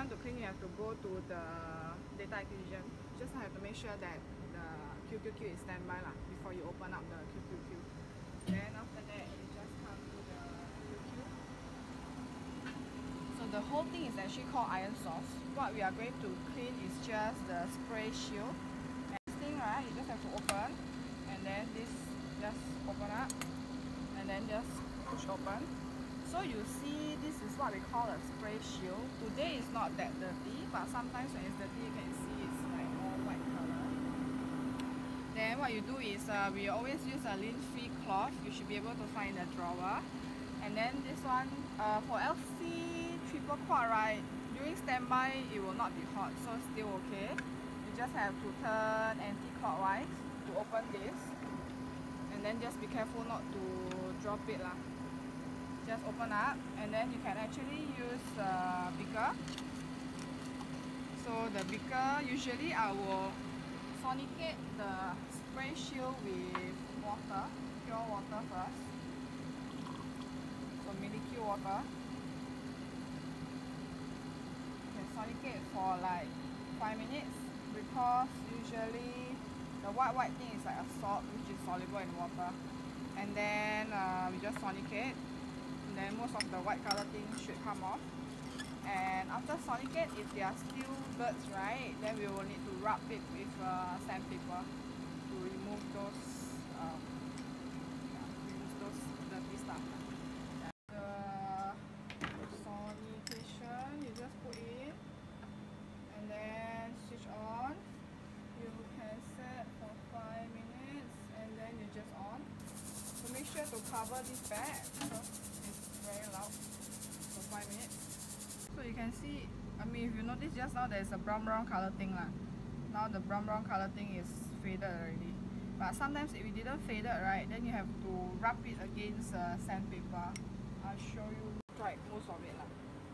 want to clean, you have to go to the data acquisition. You just have to make sure that the QQQ is standby before you open up the QQQ. Then after that, you just come to the QQ. So the whole thing is actually called iron source. What we are going to clean is just the spray shield. And this thing, right, you just have to open, and then this just open up, and then just push open. So you see, this is what we call a spray shield. Today is not that dirty, but sometimes when it's dirty, you can see it's like more white color. Then what you do is, we always use a lint-free cloth. You should be able to find in the drawer. And then this one, for LC triple quad, right, during standby, it will not be hot, so still okay. You just have to turn anti-clockwise to open this. And then just be careful not to drop it lah. Just open up, and then you can actually use a beaker. So the beaker, usually I will sonicate the spray shield with water, pure water first. So milky water. You can sonicate for like 5 minutes, because usually the white thing is like a salt which is soluble in water. And then we just sonicate. Then most of the white color things should come off. And after sonicate, if there are still birds, right, then we will need to rub it with sandpaper to remove those dirty stuff. The sonication, you just put in, and then switch on. You can set for 5 minutes, and then you just on. So make sure to cover this back, very loud for 5 minutes. So you can see, I mean, if you notice just now, there's a brown color thing lah. Now the brown color thing is faded already. But sometimes if it didn't faded, right, then you have to rub it against sandpaper. I'll show you. Tried most of it lah.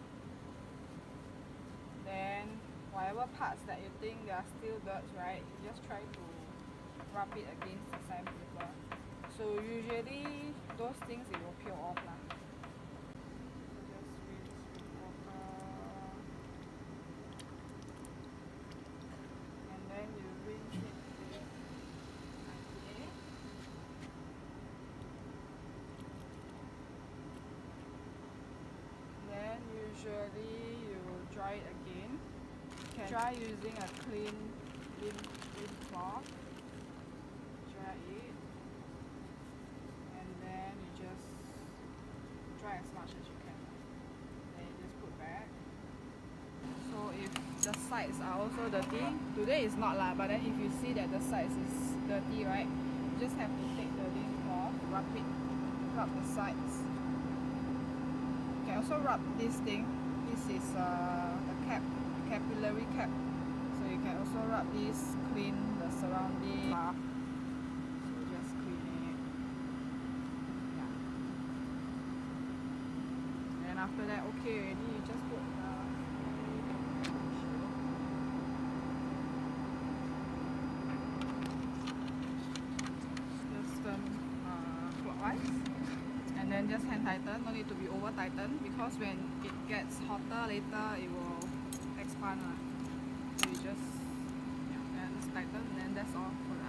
Then whatever parts that you think there are still dirt, right, you just try to rub it against the sandpaper. So usually those things, it will peel off lah. Usually you dry it again. You can dry using a clean lint cloth. Dry it, and then you just dry as much as you can. Then you just put back. So if the sides are also dirty, today is not lah, but then if you see that the sides is dirty, right, you just have to take the lint cloth, rub the sides. You can also rub this thing. This is the capillary cap. So you can also rub this, clean the surrounding half. So just clean it. Yeah. And after that, okay already, you just put just turn clockwise. And then just hand tighten, no need to be over tightened, because when it gets hotter later, it will expand. So you just tighten, and then that's all for